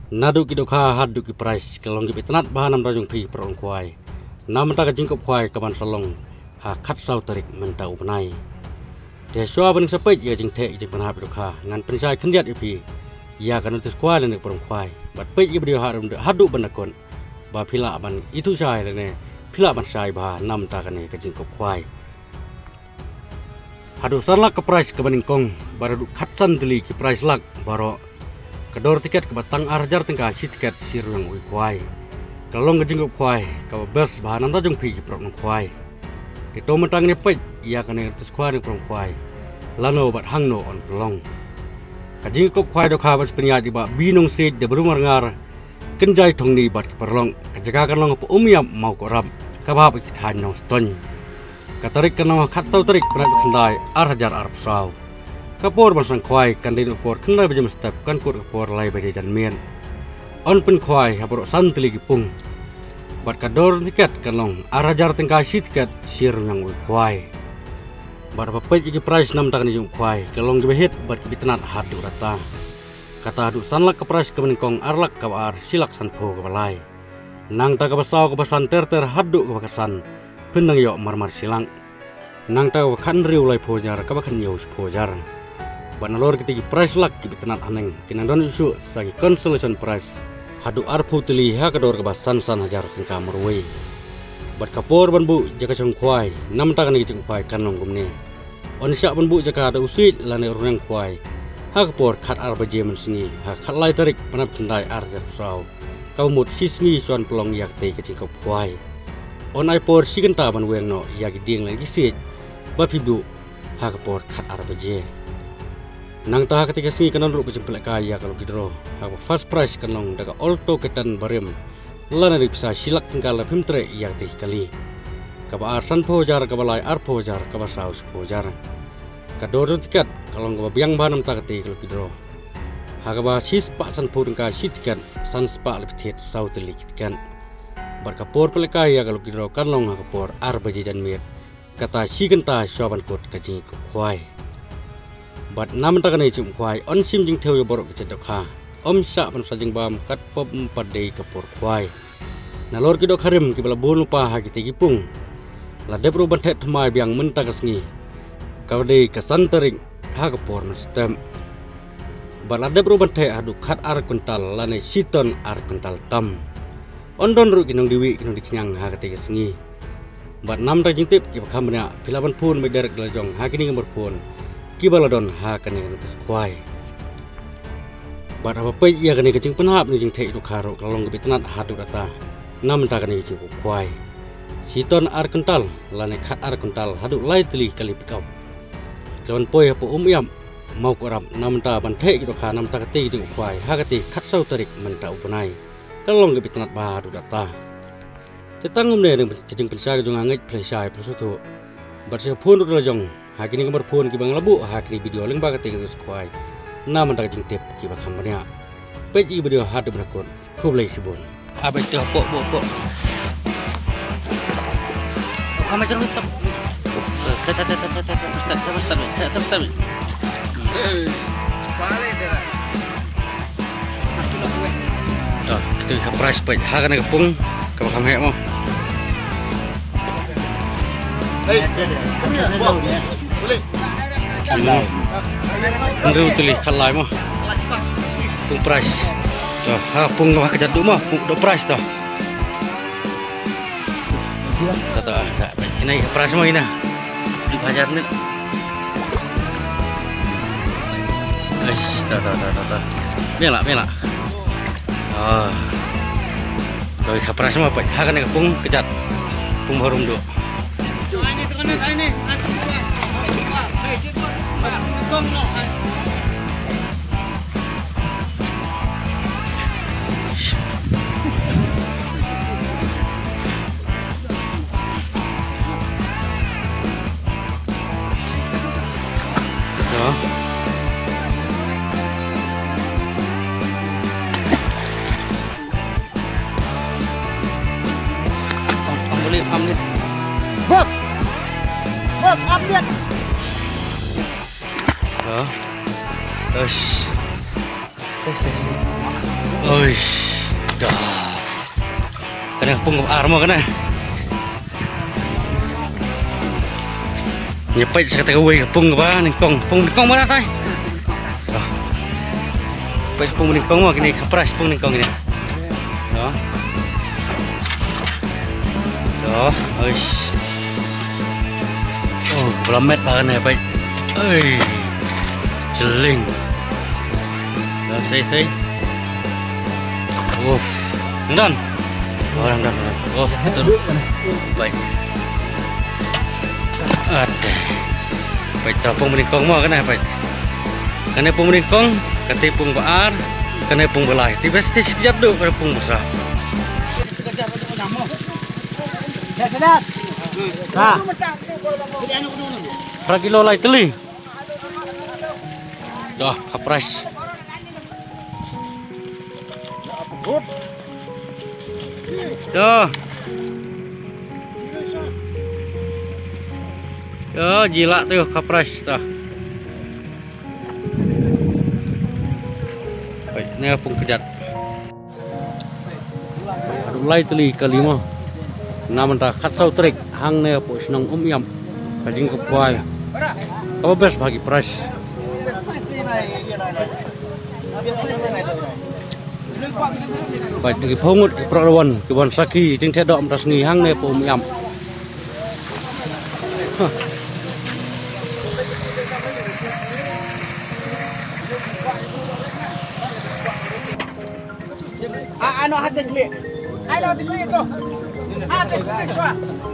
Nadu ki dokha hadu ki price kalong ki tenat bahanam rajung pi perong kuai. Nam ta ka jingkop kuai kaban salong ha khat sau tarik menta upnai. De swa ban sapet ya jing the jing panha dokha ngan pensai khendiat ipi. Ya kan utus kuai le perong kuai. Bat pe i brio harum hadu banakon. Ba phila ban itu sai le ne phila ban sai ba nam ta ka ne ka jingkop kuai. Hadu sarlak ke price ke baningkong baru khatsan dili ki price lak baro kedor tiket ke batang arjar tengah si tiket sirung ui kuai kalong ke jingkup kuai ke bes bahanan rajung pi ki prok kuai itu mentang ni pej ia kena terus kuai ni prok kuai lano bat hang no on pelong ke jingkup kuai do khabat penya di ba binung sit de berumar ngar kenjai thong ni bat ki perlong ke jaga kan long po umiam mau ko ram ka ba ki than no ston katarik kana khat sau tarik pernah kendai arjar arab sau kapor basang kuai kan din upor kendai bajam step kan kur upor lai baje jan mien on pen kuai habro santli ki pung bat kador tiket kan long arjar tengka tiket sir yang ui kuai bar papet iki price nam tak ni jung kuai kalong ki behit bat ki bitnat hadu rata kata hadu sanlak ke price kemeningkong arlak ka ar silak sanpo ke balai nang ta ka basau ke basan ter hadu ke bakasan penang yo marmar silang nang tahu kan riu lai pojar ka bakan yo pojar banalor ketigi price lak ki bitnat haneng kinang don isu sagi consolation price hadu arpu tili ha kador ka basan san hajar tingka marwei bat kapor banbu jaka chong khwai nam ta kan chong khwai kanong gumne on sya banbu jaka ada usit lane urang khwai ha kapor khat ar baje men singi ha khat lai tarik panap kendai ar jar sau ka mut sisni suan pelong yak te ka chingkop khwai on ai por sigenta ban weng no ya ki ding lagi sit ba pibu ha ka por khat ar baje nang ta ketika singi kanon ru ke jempel kaya kalau kidro ha first price kanong daga alto ketan barem lana ri bisa silak tingkal pimtre ya ti kali ka ba arsan pojar ka balai ar pojar ka ba saus pojar ka dor tiket kalau ka biang banam ta keti kalau kidro ha ka ba sis pa san po ka sitkan san spa le pit sau telik kan berkapor pelekaya kalau kidro kanlong kapor ar baje jan mir kata sigenta syaban kot kaji kuai bat nam ta kanai cum kuai on sim jing theu yo borok ke dokha om sa ban sajing bam kat pop padei kapor kuai nalor kido kharim ki bala bolu pa ha ki tegipung la debro ban thet thmai biang menta kasngi kawde kasantering ha kapor nastem bala debro ban the adu khat ar kuntal lane siton ar kuntal tam ondon ru kinong diwi kinong diknyang ha kate sengi bat nam ta jingtip ki bakhamnya pilaban pun me derek lajong ha kini ngamber pun ki baladon ha kane tes kwai bat apa pe ia kane kecing penhap ni jing thei du kharo kalong ge bitnat ha du data nam ta kane jing kwai siton ar kental lane khat ar kental hadu lai tli kali pikau kawan poi apa yam mau ko ram nam ta ban thei du kha nam ta kate jing kwai ha kate khat sau tarik menta upanai kalong ke bitnat baru data tetangum ne kejeng pensai jong angai plesai plusutu barse phone ru jong hakini kamar phone ki bang labu hakini video leng ba kate terus khwai nam ta kejeng tip ki ba khamnya peji video hadu brakon khublai sibon abai to po khamai jong top ta vale dera kita ke price pej ha kana kepung ka bakam hek mo boleh ndu tuli khalai mo pung price to ha pung ka kejat du mo pung do price to ta ini price mo ina di bajar ni ta mela rồi kapras semua pak, hakan yang pung kejat, pung harum do. Ini. Update. Bok, update. Terus, Oish, dah. Kena pung armo kena. Nyepet sekata gawe pung ba ningkong mana tai. So. Pas pung ningkong mo kini kapras pung ningkong ini. No. So, oish. Oh, belamet banget ya, Pak. Oi. Jeling. Dah say. Uff, dan, orang dan, betul, baik. Ada, baik terapung meningkong mau kena baik. Kena pung meningkong, ketipung baar, kena pung belai. Tiba stis sekejap dulu pada pung besar. Nah, berapa kilo lagi teli? Dah, kapras. Tuh. Yo, gila tuh kapras tuh. Baik, ini apung kejat. Mulai teli kelima. Namun tak katsau trik hang ne po senang yam. Kajing kepuai. Kau best bagi pras. Baik di pungut perawan keban saki ting tedok meras ngihang ne po yam. Ano hati klik? Ano hati klik tu? Hati klik tu.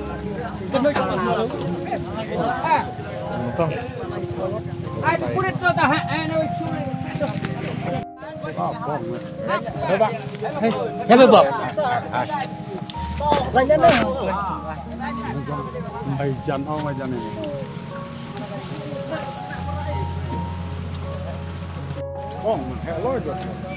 Hati kulit tu dah. Ano curi. Hei, Bob. Lanjut dah. Bajan ini. Oh, hello juga.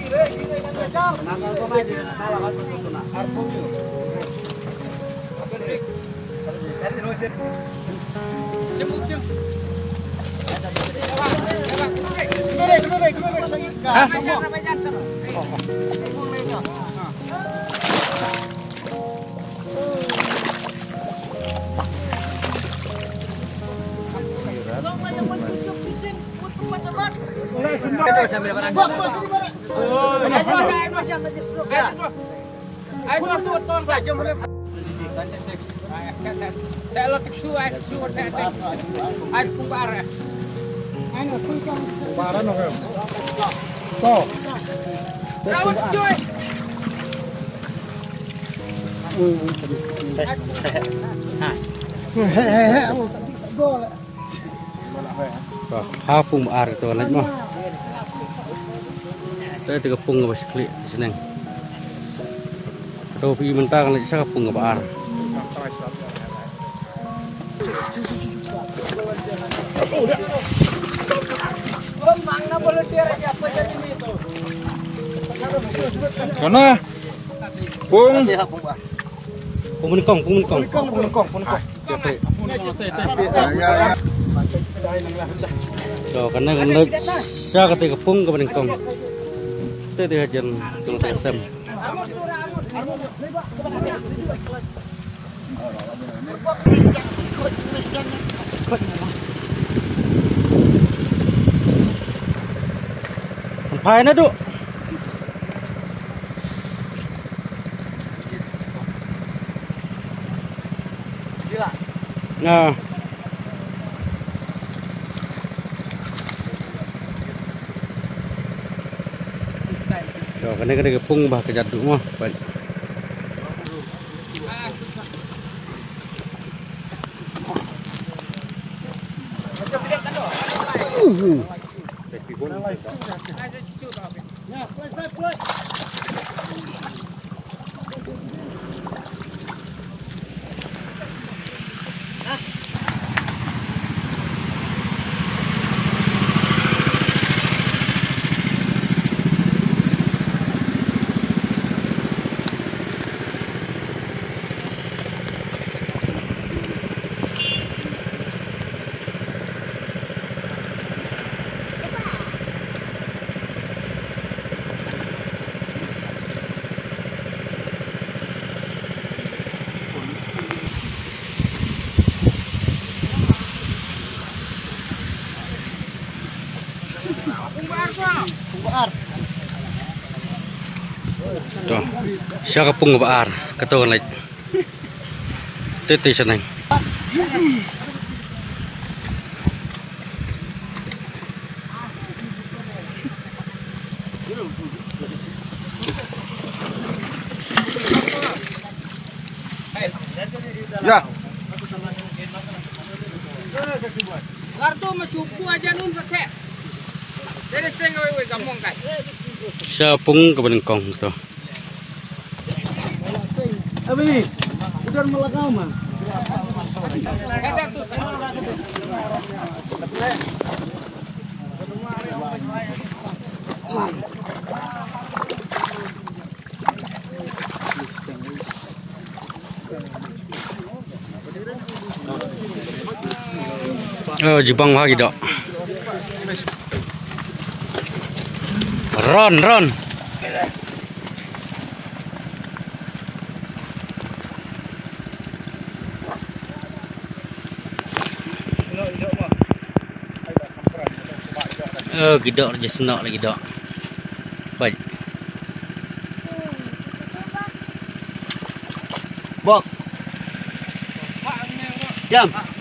Hapung ar itu anak mah. Saya tiga pung nggak masih klik di sini. Kalau pergi mentah kalau saya pung nggak ar. Mana? Pung. Pung menikong. So, karena saya ketika pung ke menikong. Itu dia jen kalau TSM. Ngapain itu? Nah. So, kena kepung bah kejat dulu mah. Baik. Tuh, siya kapung baar, katawan lait. Tete sanay. Ya. Kartu macupu aja nun pakai. Dari saya we gamong kai. Siya pung kabaning kong to. Abi, udah melakau mah. Kada tu. Oh, Jepang lagi dok. Ron. Oh, gidok aja senok lagi dok. Baik. Bok. Jam.